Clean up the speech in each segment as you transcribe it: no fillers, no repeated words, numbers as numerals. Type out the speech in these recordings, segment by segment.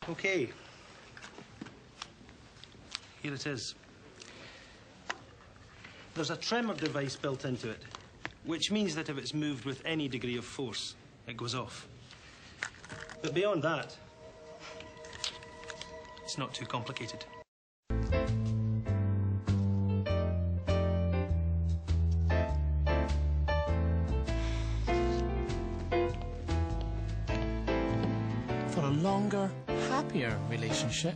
Okay. Here it is. There's a tremor device built into it, which means that if it's moved with any degree of force, it goes off. But beyond that, it's not too complicated. For a longer, happier relationship,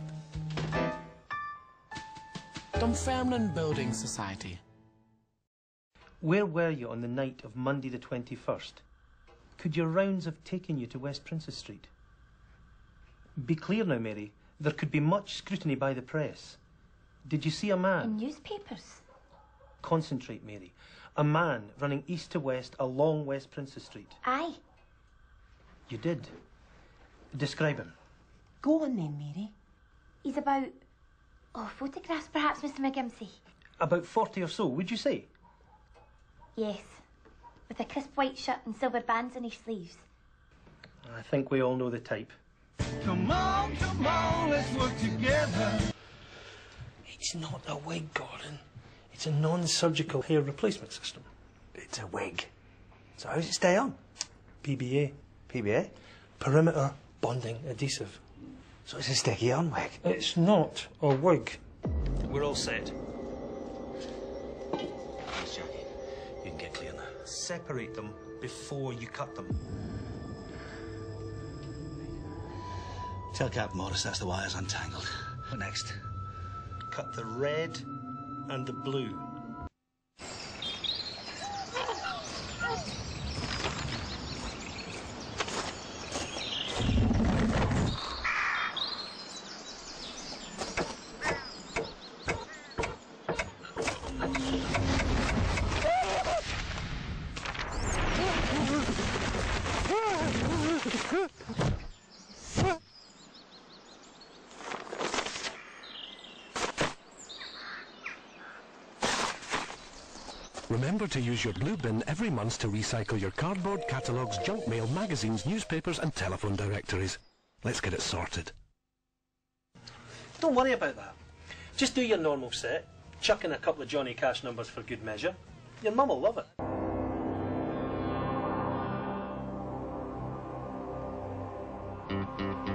Dunfermline Building Society. Where were you on the night of Monday the 21st? Could your rounds have taken you to West Princess Street? Be clear now, Mary. There could be much scrutiny by the press. Did you see a man? In newspapers? Concentrate, Mary. A man running east to west along West Princess Street. Aye. You did. Describe him. Go on then, Mary. He's about... Oh, photographs perhaps, Mr McGimsey? About 40 or so, would you say? Yes. With a crisp white shirt and silver bands on his sleeves. I think we all know the type. Come on, let's work together. It's not a wig, Gordon. It's a non-surgical hair replacement system. It's a wig. So how does it stay on? PBA. PBA? Perimeter Bonding Adhesive. So it's a sticky-on wig? It's not a wig. We're all set. Yes, Jackie. You can get clear now. Separate them before you cut them. Tell Captain Morris that's the wire's untangled. What next? Cut the red and the blue. Remember to use your blue bin every month to recycle your cardboard, catalogues, junk mail, magazines, newspapers and telephone directories. Let's get it sorted. Don't worry about that. Just do your normal set, chuck in a couple of Johnny Cash numbers for good measure. Your mum will love it.